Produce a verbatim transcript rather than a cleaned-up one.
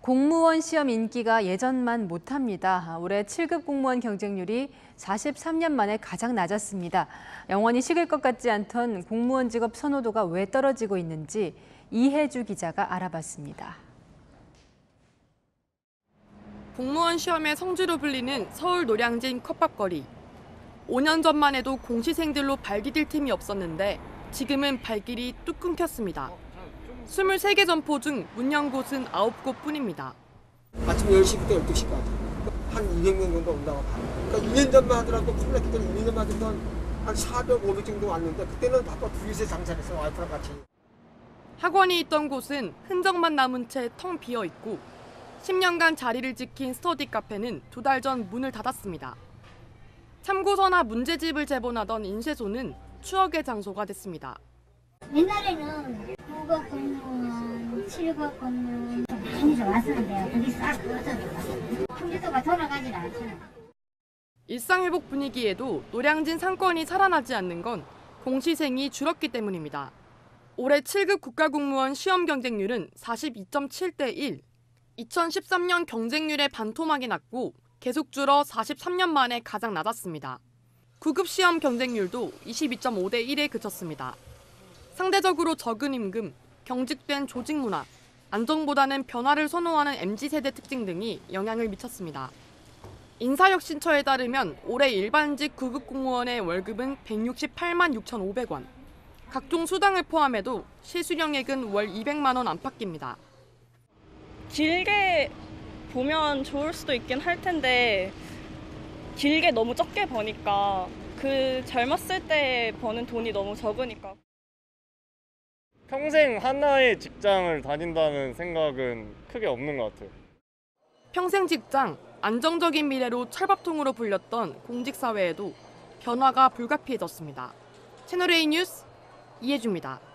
공무원 시험 인기가 예전만 못합니다. 올해 칠 급 공무원 경쟁률이 사십삼 년 만에 가장 낮았습니다. 영원히 식을 것 같지 않던 공무원 직업 선호도가 왜 떨어지고 있는지 이혜주 기자가 알아봤습니다. 공무원 시험의 성지로 불리는 서울 노량진 컵밥거리. 오 년 전만 해도 공시생들로 발디딜 틈이 없었는데 지금은 발길이 뚝 끊겼습니다. 스물세 개 점포 중 문 연 곳은 아홉 곳뿐입니다. 아침 열 시부터 열두 시까지 한 이백 명 정도 온다고 봐요. 그러니까 이 년 전만 하더라도 코로나 기때 이 년 전만 하더라도 한 사백, 오백 정도 왔는데 그때는 바빠 둘이서 장사를 했어요. 와이프랑 같이. 학원이 있던 곳은 흔적만 남은 채 텅 비어 있고 십 년간 자리를 지킨 스터디 카페는 두 달 전 문을 닫았습니다. 참고서나 문제집을 제본하던 인쇄소는 추억의 장소가 됐습니다. 옛날에는 구 급 공무원, 칠 급 공무원 많이 좋았었는데요. 그게 싹 없어졌어요. 컴퓨터가 돌아가질 않잖아요. 일상회복 분위기에도 노량진 상권이 살아나지 않는 건 공시생이 줄었기 때문입니다. 올해 칠 급 국가공무원 시험 경쟁률은 사십이 점 칠 대 일. 이천십삼 년 경쟁률의 반토막이 났고 계속 줄어 사십삼 년 만에 가장 낮았습니다. 구 급 시험 경쟁률도 이십이 점 오 대 일에 그쳤습니다. 상대적으로 적은 임금, 경직된 조직 문화, 안정보다는 변화를 선호하는 엠지 세대 특징 등이 영향을 미쳤습니다. 인사혁신처에 따르면 올해 일반직 구 급 공무원의 월급은 백육십팔만 육천오백 원. 각종 수당을 포함해도 실수령액은 월 이백만 원 안팎입니다. 길게 보면 좋을 수도 있긴 할 텐데 길게 너무 적게 버니까 그 젊었을 때 버는 돈이 너무 적으니까. 평생 하나의 직장을 다닌다는 생각은 크게 없는 것 같아요. 평생 직장, 안정적인 미래로 철밥통으로 불렸던 공직사회에도 변화가 불가피해졌습니다. 채널A 뉴스 이혜주입니다.